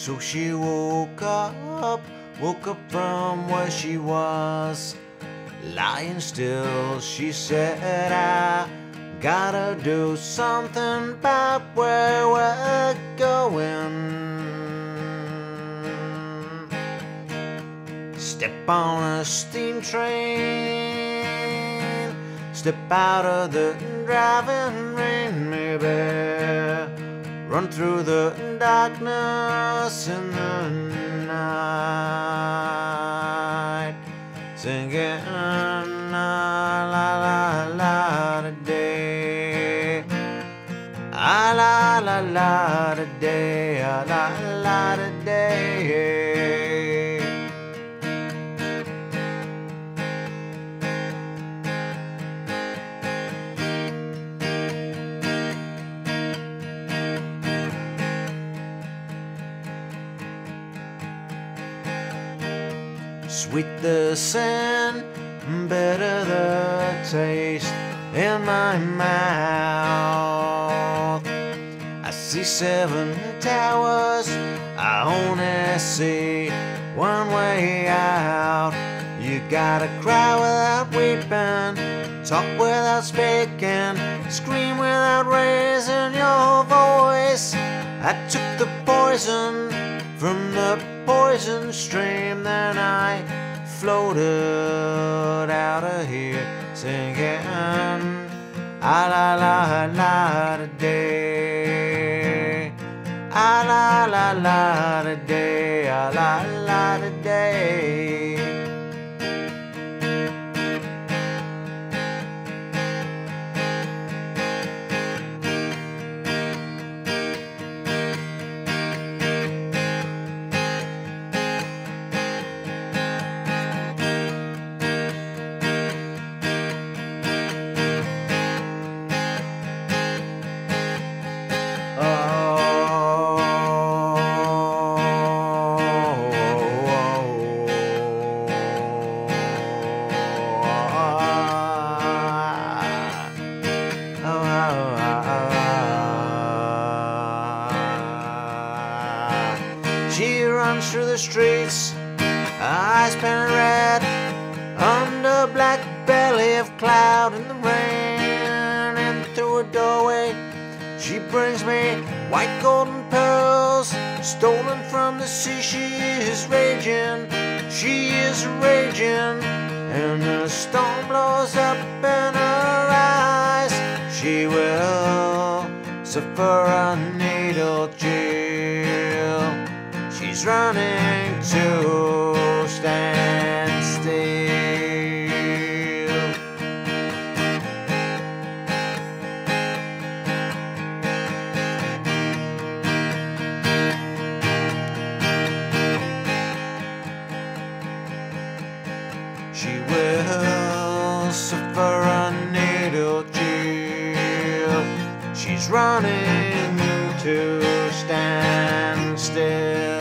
So she woke up from where she was lying still. She said, I gotta do something about where we're going. Step on a steam train, step out of the driving rain, maybe run through the darkness in the night, singing la la la la today, la la la today, la la today. Sweet the scent, bitter the taste in my mouth. I see 7 towers, I only see one way out. You gotta cry without weeping, talk without speaking, scream without raising your voice. I took the poison from the poison stream, then I floated out of here singing ah la la la today, ah la la la today, ah la la today. She runs through the streets, eyes painted red, under black belly of cloud in the rain. And through a doorway she brings me white golden pearls, stolen from the sea. She is raging, and the storm blows up in her eyes. She will suffer a needle chill. She's running to stand still. She will suffer a needle chill. She's running to stand still.